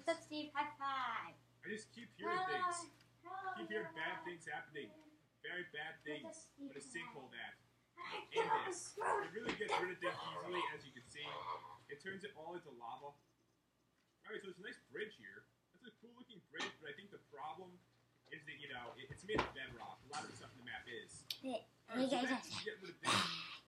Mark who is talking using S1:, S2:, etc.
S1: What's up, Steve? High five.
S2: I just keep hearing things. Keep hearing bad things happening. Very bad things. What a sinkhole that. And this. It really gets rid of things easily, as you can see. It turns it all into lava. Alright, so it's a nice bridge here. That's a cool looking bridge, but I think the problem is that, it's made of bedrock. A lot of the stuff in the map is. Alright, so then you get rid of that.